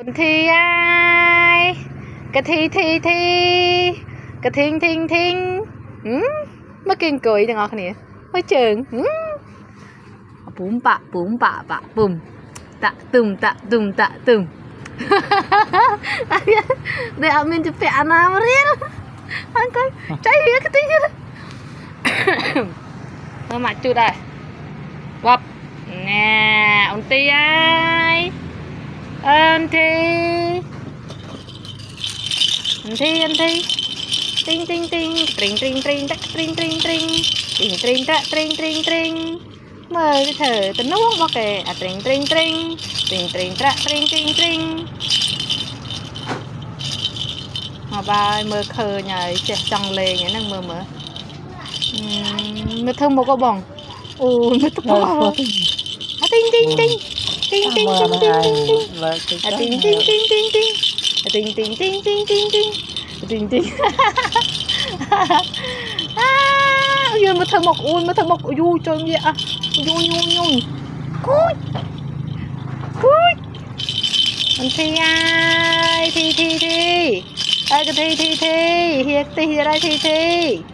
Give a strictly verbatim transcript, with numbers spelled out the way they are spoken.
Thi ai cái thi thi thi cái thinh thinh thinh mới kinh cười cho ngọt nè mới trường bùm bạ bùm bạ bạ bùm tạ tùm tạ tùm tạ tùm để ông mình chụp ảnh nào mà riêng anh coi trái hiếc cái tí nữa mặt chú đây quặp nè ông Ti ai anh Thi anh Thi anh Thi tinh tinh tinh tring tring tring tắc tring tring tring tring tring tắc tring tring tring mời cái thở tính nó bóc kìa à tring tring tring tring tring tắc tring tring tring mà ba mơ khờ nhảy chạy trong lề nhảy năng mơ mơ mơ thơm một cái bông ui mơ thơm bông à tinh tinh tinh tinh tinh tinh tinh tinh à tinh tinh tinh tinh tinh à tinh tinh tinh tinh tinh tinh tinh tinh à ui mơ thơm một ui mơ thơm một ui trời vậy à ui ui ui cúi cúi anh Thi ai Thi Thi Thi ai cái Thi Thi Thi hiệt Thi hiệt ai Thi Thi